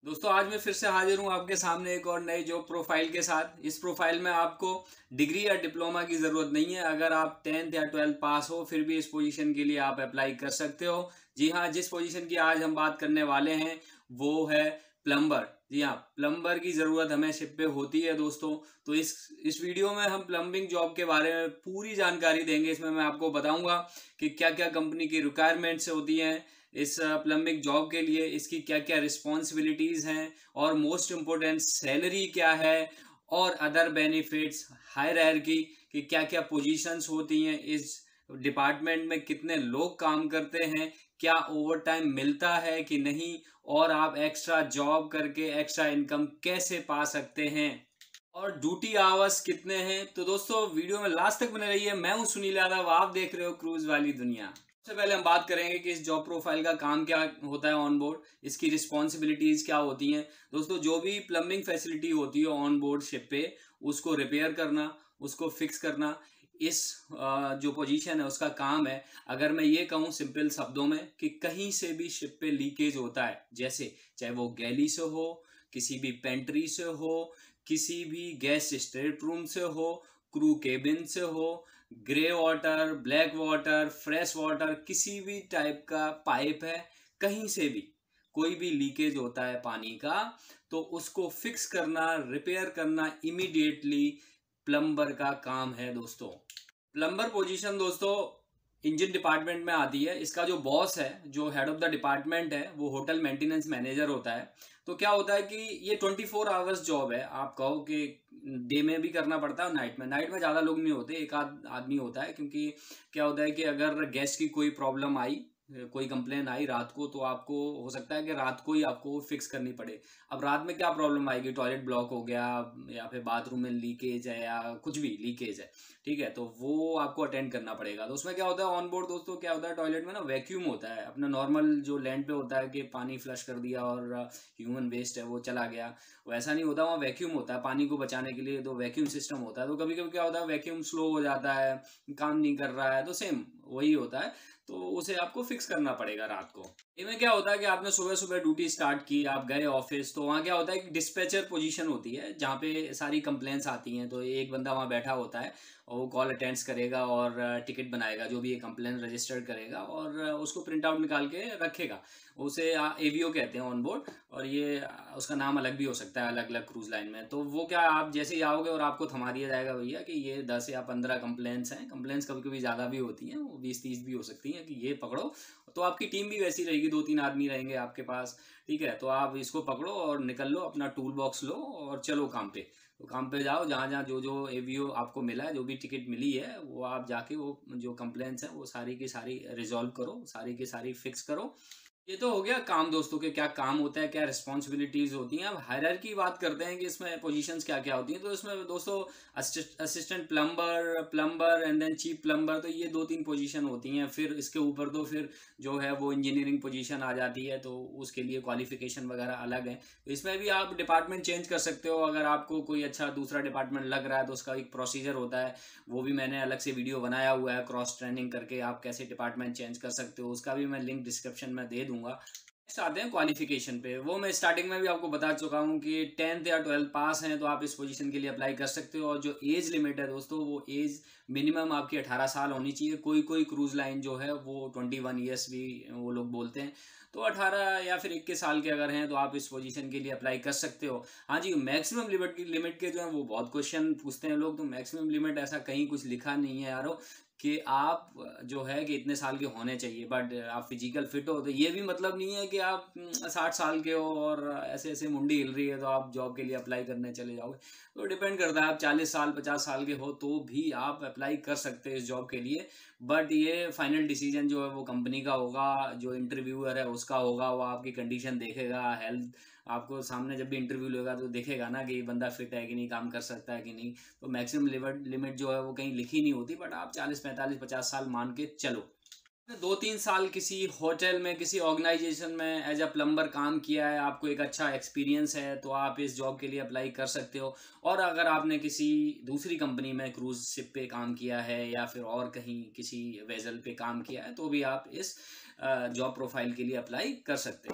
दोस्तों आज मैं फिर से हाजिर हूँ आपके सामने एक और नई जॉब प्रोफाइल के साथ। इस प्रोफाइल में आपको डिग्री या डिप्लोमा की ज़रूरत नहीं है। अगर आप 10th या 12th पास हो फिर भी इस पोजीशन के लिए आप अप्लाई कर सकते हो। जी हाँ, जिस पोजीशन की आज हम बात करने वाले हैं वो है प्लम्बर। जी हाँ, प्लम्बर की ज़रूरत हमें शिप पे होती है दोस्तों। तो इस वीडियो में हम प्लम्बिंग जॉब के बारे में पूरी जानकारी देंगे। इसमें मैं आपको बताऊंगा कि क्या क्या कंपनी की रिक्वायरमेंट्स होती हैं इस प्लम्बिंग जॉब के लिए, इसकी क्या क्या रिस्पॉन्सिबिलिटीज़ हैं और मोस्ट इम्पोर्टेंट सैलरी क्या है और अदर बेनिफिट्स, हायरार्की कि क्या क्या पोजीशंस होती हैं इस डिपार्टमेंट में, कितने लोग काम करते हैं, क्या ओवर टाइम मिलता है कि नहीं, और आप एक्स्ट्रा जॉब करके एक्स्ट्रा इनकम कैसे पा सकते हैं और ड्यूटी आवर्स कितने हैं। तो दोस्तों वीडियो में लास्ट तक बने रहिए। मैं हूं सुनील यादव, आप देख रहे हो क्रूज वाली दुनिया। सबसे पहले हम बात करेंगे कि इस जॉब प्रोफाइल का काम क्या होता है ऑन बोर्ड, इसकी रिस्पॉन्सिबिलिटीज क्या होती हैं। दोस्तों जो भी प्लम्बिंग फैसिलिटी होती है ऑन बोर्ड शिप पे, उसको रिपेयर करना, उसको फिक्स करना, इस जो पोजीशन है उसका काम है। अगर मैं ये कहूँ सिंपल शब्दों में कि कहीं से भी शिप पे लीकेज होता है, जैसे चाहे वो गैली से हो, किसी भी पेंट्री से हो, किसी भी गैस स्टेट रूम से हो, क्रू केबिन से हो, grey water, black water, fresh water, किसी भी टाइप का पाइप है, कहीं से भी कोई भी लीकेज होता है पानी का, तो उसको फिक्स करना, रिपेयर करना इमीडिएटली प्लम्बर का काम है दोस्तों। प्लम्बर पोजीशन दोस्तों इंजन डिपार्टमेंट में आती है। इसका जो बॉस है, जो हेड ऑफ द डिपार्टमेंट है, वो होटल मेंटेनेंस मैनेजर होता है। तो क्या होता है कि ये 24 आवर्स जॉब है। आप कहो कि डे में भी करना पड़ता है और नाइट में ज़्यादा लोग नहीं होते, एक आध आदमी होता है। क्योंकि क्या होता है कि अगर गेस्ट की कोई प्रॉब्लम आई, कोई कंप्लेन आई रात को, तो आपको हो सकता है कि रात को ही आपको फिक्स करनी पड़े। अब रात में क्या प्रॉब्लम आएगी, टॉयलेट ब्लॉक हो गया या फिर बाथरूम में लीकेज है या कुछ भी लीकेज है, ठीक है, तो वो आपको अटेंड करना पड़ेगा। तो उसमें क्या होता है ऑन बोर्ड दोस्तों, क्या होता है टॉयलेट में ना वैक्यूम होता है। अपना नॉर्मल जो लैंड पे होता है कि पानी फ्लश कर दिया और ह्यूमन वेस्ट है वो चला गया, वैसा नहीं होता। वहाँ वैक्यूम होता है पानी को बचाने के लिए, तो वैक्यूम सिस्टम होता है। तो कभी कभी क्या होता है वैक्यूम स्लो हो जाता है, काम नहीं कर रहा है, तो सेम वही होता है। तो उसे आपको फिक्स करना पड़ेगा रात को। इनमें क्या होता है कि आपने सुबह सुबह ड्यूटी स्टार्ट की, आप गए ऑफिस, तो वहाँ क्या होता है कि डिस्पैचर पोजीशन होती है जहाँ पे सारी कंप्लेंट्स आती हैं। तो एक बंदा वहाँ बैठा होता है और वो कॉल अटेंड्स करेगा और टिकट बनाएगा, जो भी ये कंप्लेन रजिस्टर करेगा और उसको प्रिंट आउट निकाल के रखेगा। उसे एवीओ कहते हैं ऑन बोर्ड, और ये उसका नाम अलग भी हो सकता है अलग अलग क्रूज लाइन में। तो वो क्या, आप जैसे ही आओगे और आपको थमा दिया जाएगा भैया कि ये 10 या 15 कंप्लेंट्स हैं। कंप्लेंट्स कभी कभी ज़्यादा भी होती हैं, वो 20-30 भी हो सकती हैं, कि ये पकड़ो। तो आपकी टीम भी वैसी रहेगी, 2-3 आदमी रहेंगे आपके पास, ठीक है। तो आप इसको पकड़ो और निकल लो, अपना टूल बॉक्स लो और चलो काम पे। तो काम पे जाओ, जहाँ जहाँ जो जो एवीओ आपको मिला है, जो भी टिकट मिली है, वो आप जाके वो जो कंप्लेंट्स हैं वो सारी की सारी रिजॉल्व करो, सारी की सारी फिक्स करो। ये तो हो गया काम दोस्तों के, क्या काम होता है, क्या रिस्पॉन्सिबिलिटीज होती हैं। अब हायरार्की की बात करते हैं कि इसमें पोजीशंस क्या क्या होती हैं। तो इसमें दोस्तों assistant plumber, plumber and then chief plumber, तो ये 2-3 पोजीशन होती हैं। फिर इसके ऊपर तो फिर जो है वो इंजीनियरिंग पोजीशन आ जाती है, तो उसके लिए क्वालिफिकेशन वगैरह अलग है। तो इसमें भी आप डिपार्टमेंट चेंज कर सकते हो। अगर आपको कोई अच्छा दूसरा डिपार्टमेंट लग रहा है तो उसका एक प्रोसीजर होता है, वो भी मैंने अलग से वीडियो बनाया हुआ है, क्रॉस ट्रेनिंग करके आप कैसे डिपार्टमेंट चेंज कर सकते हो, उसका भी मैं लिंक डिस्क्रिप्शन में दे दूंगा। नेक्स्ट आते हैं क्वालिफिकेशन पे। वो मैं स्टार्टिंग में भी आपको बता चुका हूँ कि 10th या 12th पास हैं तो आप इस पोजीशन के लिए अप्लाई कर सकते हो। और जो एज लिमिट है दोस्तों, वो एज मिनिमम आपकी 18 साल होनी चाहिए। कोई कोई क्रूज लाइन जो है वो 21 ईयर्स भी वो लोग बोलते हैं। तो 18 या फिर 21 साल के अगर हैं तो आप इस पोजीशन के लिए अप्लाई कर सकते हो। हाँ जी, मैक्सिमम लिमिट के जो है वो बहुत क्वेश्चन पूछते हैं लोग। तो मैक्सिमम लिमिट ऐसा कहीं कुछ लिखा नहीं है यारो कि आप जो है कि इतने साल के होने चाहिए, बट आप फिजिकल फिट हो। तो ये भी मतलब नहीं है कि आप 60 साल के हो और ऐसे ऐसे मुंडी हिल रही है तो आप जॉब के लिए अप्लाई करने चले जाओगे। तो डिपेंड करता है, आप 40 साल 50 साल के हो तो भी आप अप्लाई कर सकते हैं इस जॉब के लिए। बट ये फाइनल डिसीजन जो है वो कंपनी का होगा, जो इंटरव्यूअर है उसका होगा। वो आपकी कंडीशन देखेगा, हेल्थ, आपको सामने जब भी इंटरव्यू लेगा तो देखेगा ना कि बंदा फिट है कि नहीं, काम कर सकता है कि नहीं। तो मैक्सिमम लिमिट जो है वो कहीं लिखी नहीं होती, बट आप 40-45-50 साल मान के चलो। 2-3 साल किसी होटल में, किसी ऑर्गेनाइजेशन में एज अ प्लम्बर काम किया है, आपको एक अच्छा एक्सपीरियंस है, तो आप इस जॉब के लिए अप्लाई कर सकते हो। और अगर आपने किसी दूसरी कंपनी में क्रूज शिप पे काम किया है या फिर और कहीं किसी वेजल पे काम किया है, तो भी आप इस जॉब प्रोफाइल के लिए अप्लाई कर सकते हो।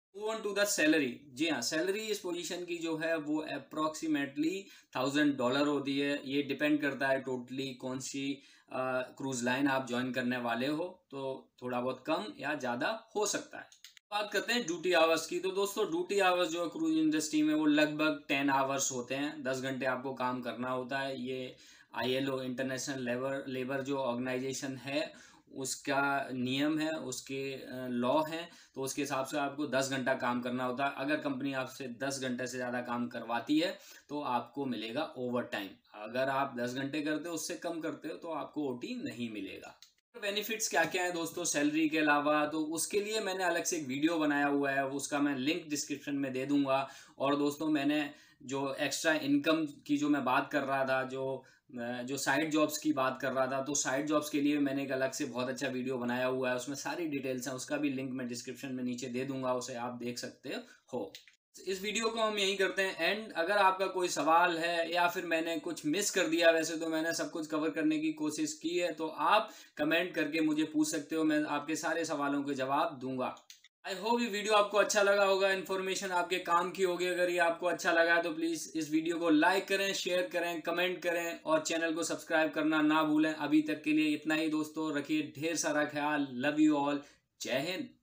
Move on to the salary. जी हाँ, सैलरी इस पोजीशन की जो है वो अप्रोक्सीमेटली $1000 होती है। ये डिपेंड करता है टोटली कौन सी क्रूज लाइन आप ज्वाइन करने वाले हो, तो थोड़ा बहुत कम या ज़्यादा हो सकता है। बात करते हैं ड्यूटी आवर्स की। तो दोस्तों ड्यूटी आवर्स जो है क्रूज इंडस्ट्री में वो लगभग 10 आवर्स होते हैं। 10 घंटे आपको काम करना होता है। ये ILO इंटरनेशनल लेबर जो ऑर्गेनाइजेशन है उसका नियम है, उसके लॉ हैं, तो उसके हिसाब से आपको 10 घंटा काम करना होता है। अगर कंपनी आपसे 10 घंटे से ज़्यादा काम करवाती है तो आपको मिलेगा ओवर टाइम। अगर आप 10 घंटे करते हो, उससे कम करते हो, तो आपको OT नहीं मिलेगा। बेनिफिट्स क्या क्या है दोस्तों सैलरी के अलावा, तो उसके लिए मैंने अलग से एक वीडियो बनाया हुआ है, उसका मैं लिंक डिस्क्रिप्शन में दे दूंगा। और दोस्तों मैंने जो एक्स्ट्रा इनकम की जो मैं बात कर रहा था, जो साइड जॉब्स की बात कर रहा था, तो साइड जॉब्स के लिए मैंने एक अलग से बहुत अच्छा वीडियो बनाया हुआ है, उसमें सारी डिटेल्स हैं। उसका भी लिंक मैं डिस्क्रिप्शन में नीचे दे दूंगा, उसे आप देख सकते हो। इस वीडियो को हम यहीं करते हैं एंड। अगर आपका कोई सवाल है या फिर मैंने कुछ मिस कर दिया, वैसे तो मैंने सब कुछ कवर करने की कोशिश की है, तो आप कमेंट करके मुझे पूछ सकते हो, मैं आपके सारे सवालों के जवाब दूंगा। आई होप ये वीडियो आपको अच्छा लगा होगा, इन्फॉर्मेशन आपके काम की होगी। अगर ये आपको अच्छा लगा तो प्लीज़ इस वीडियो को लाइक करें, शेयर करें, कमेंट करें और चैनल को सब्सक्राइब करना ना भूलें। अभी तक के लिए इतना ही दोस्तों, रखिए ढेर सारा ख्याल। Love you all. जय हिंद।